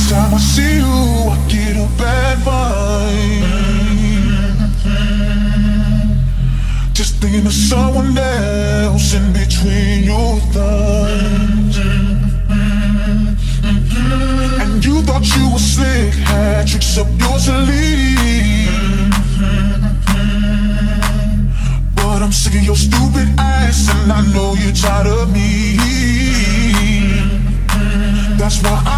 Time I see you, I get a bad vibe. Just thinking of someone else in between your thighs. And you thought you were slick, had tricks up your sleeve. But I'm sick of your stupid ass, and I know you're tired of me. That's why